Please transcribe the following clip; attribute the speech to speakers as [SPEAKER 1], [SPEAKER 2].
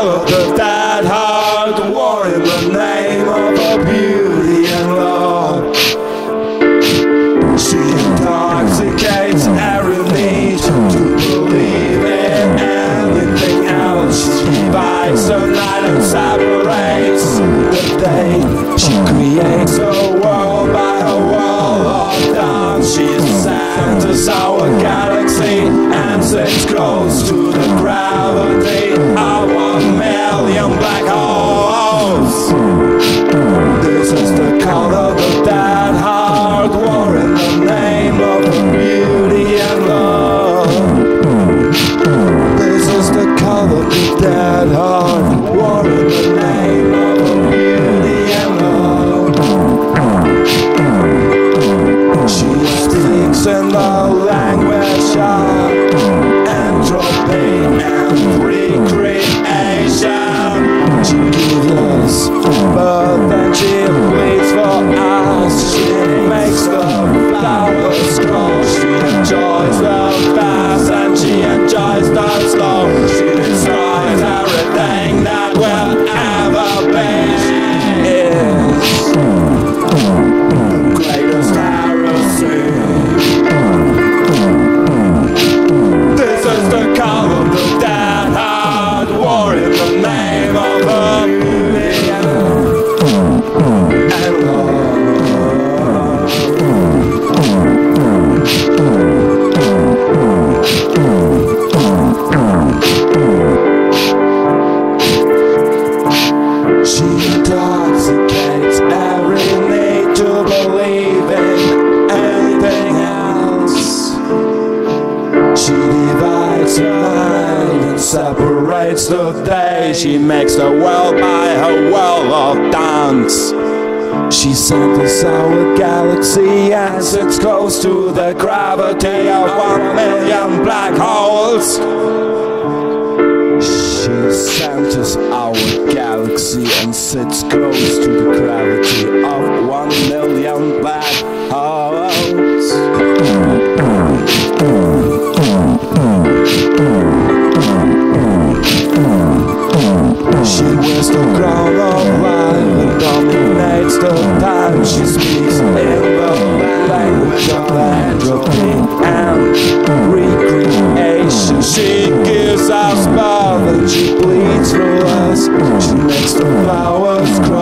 [SPEAKER 1] call of the dead heart, war in the name of her beauty and love. She intoxicates every need to believe in anything else. She divides the night and separates the day. She creates a world by her world of dance. She centers our galaxy and sits close to the gravity of 1,000,000 black holes. This is the call of the dead heart, war in the name of beauty and love. This is the call of the dead heart, war in the name of beauty and love. She speaks in the language of entropy and recreation. She gives us birth and she bleeds for us. She makes the flowers grow. She enjoys the fast and she enjoys the slow. She destroys everything that will ever be. She is the greatest heresy. This is the call of the dead heart, war in the name of the beauty and love. She intoxicates every need to believe in anything else. She divides the night and separates the day. She makes the world by her world of dance. She centers our galaxy and sits close to the gravity of 1,000,000 black holes. She centers our galaxy and sits close to the gravity of 1,000,000 black holes. She wears the crown of life and dominates the time. She speaks in the language of entropy and recreation. She gives us birth and she bleeds through us. She makes the flowers grow.